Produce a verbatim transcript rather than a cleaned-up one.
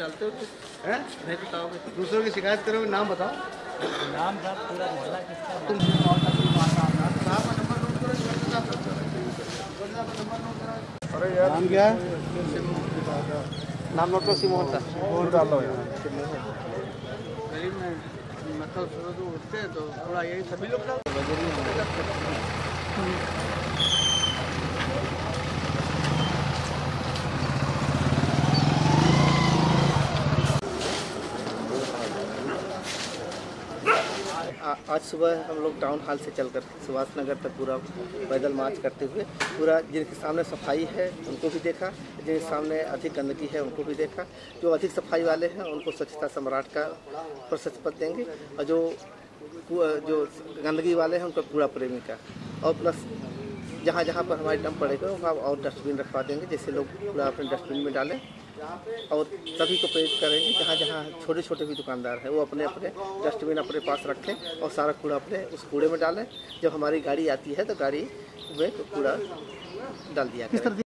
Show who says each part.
Speaker 1: डालते हो
Speaker 2: हैं?
Speaker 1: नहीं बताओगे?
Speaker 2: दूसरों की शिकायत करोगे, नाम बताओ।
Speaker 1: नाम साहब पूरा मोहल्ला किसका?
Speaker 2: तुम
Speaker 3: अरे यार
Speaker 2: नाम क्या है?
Speaker 1: नाम नोट करो, सिमोहन था।
Speaker 3: फोन डाल लो यार।
Speaker 1: गरीब में मतलब सुबह को उठते हैं तो थोड़ा यही सभी लोग डालते आज सुबह हम लोग टाउन हॉल से चलकर सुभाष नगर तक पूरा पैदल मार्च करते हुए पूरा जिनके सामने सफाई है उनको भी देखा, जिनके सामने अधिक गंदगी है उनको भी देखा। जो अधिक सफाई वाले हैं उनको स्वच्छता सम्राट का प्रशस्ति पत्र देंगे और जो जो गंदगी वाले हैं उनको कूड़ा प्रेमी का, और प्लस जहाँ जहाँ पर हमारे डंप पड़ेगा वहाँ और डस्टबिन रखवा देंगे, जैसे लोग कूड़ा अपने डस्टबिन में डालें। और सभी को प्रेरित करेंगे जहाँ जहाँ छोटे छोटे भी दुकानदार हैं वो अपने अपने डस्टबिन अपने पास रखें और सारा कूड़ा अपने उस कूड़े में डालें। जब हमारी गाड़ी आती है तो गाड़ी में कूड़ा डाल दिया करें।